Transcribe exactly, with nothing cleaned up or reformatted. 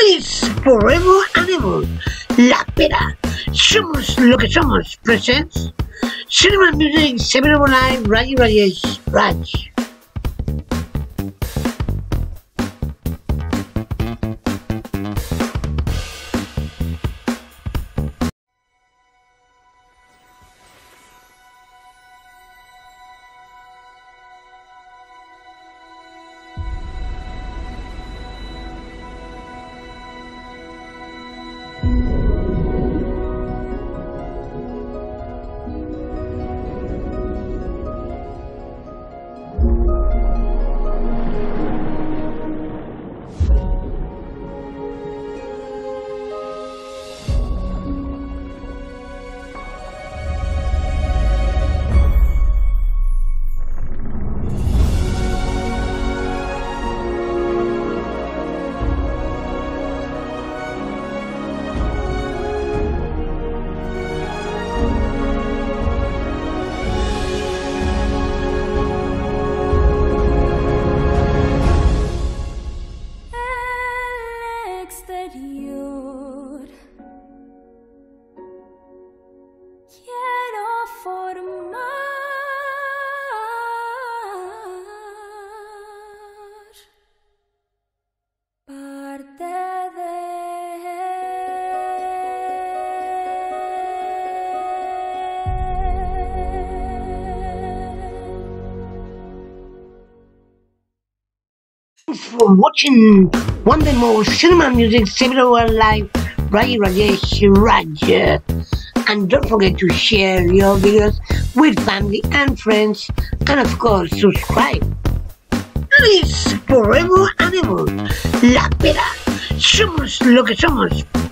It's forever and ever. La Pera. Somos lo que somos. Presents Cinema Music seven oh nine Rayi Rajesh Raj. Thanks for watching one day more Cinema Music seven oh one Live Rayi Rajesh Raj. And don't forget to share your videos with family and friends, and of course subscribe. It's forever and ever. La Pera. Somos lo que somos.